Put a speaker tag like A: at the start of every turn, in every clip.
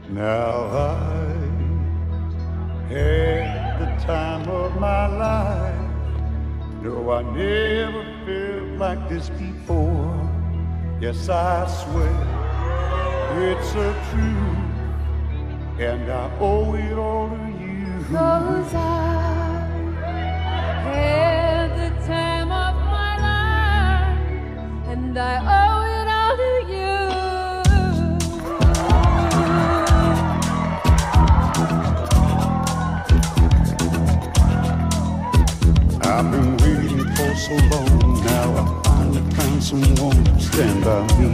A: Now I had the time of my life. No, I never felt like this before. Yes, I swear it's a truth, and I owe it all to you.
B: 'Cause I had the time of my life, and I owe it all to you.
A: I've been waiting for so long. Now I finally found someone to stand by me.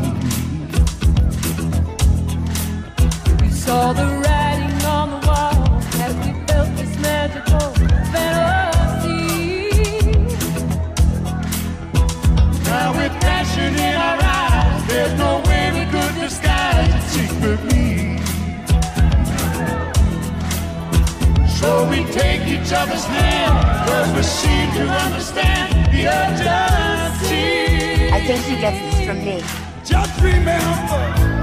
B: We saw the writing on the wall as we felt this magical fantasy.
A: Now with passion in our eyes, there's no way we could disguise it secretly. So we take each other's hand, 'cause we seem to understand the urgency.
C: I think he gets this from me.
A: Just remember